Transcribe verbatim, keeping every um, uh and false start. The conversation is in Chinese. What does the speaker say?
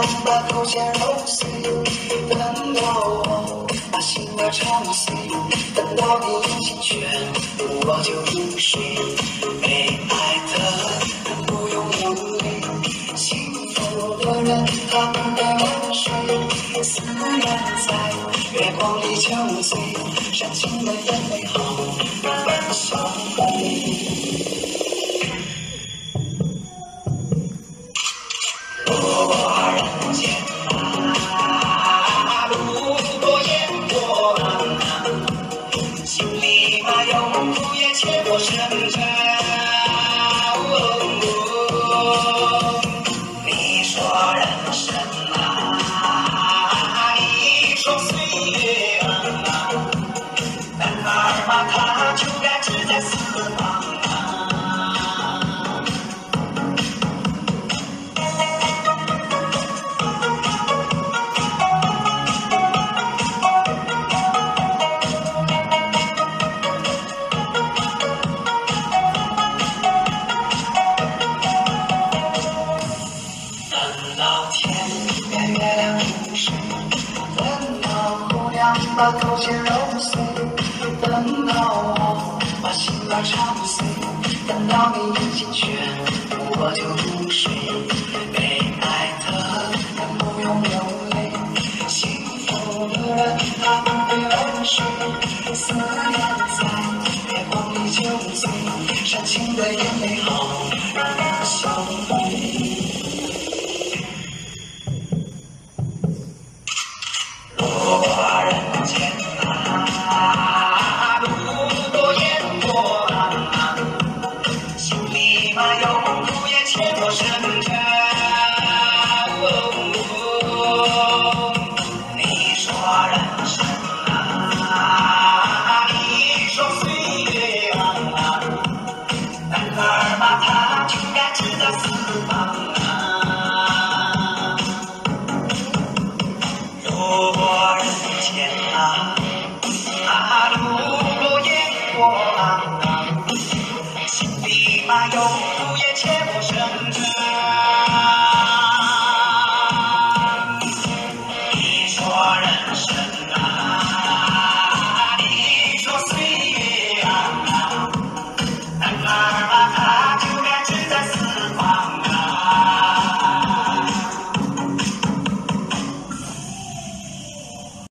把头先揉碎，等到我把心儿唱碎，等到你用心全部我就入睡。被爱的不用流泪，幸福的人他不该晚睡。思念在月光里憔悴，煽情的眼泪好分手悲。路过人间啊，路过烟波啊，心里嘛有苦也切莫深沉。你说人生啊，一双岁月啊，男儿嘛他就该志在四方。把头先揉碎，等到我把心儿唱碎，等到你用心全部我就入睡。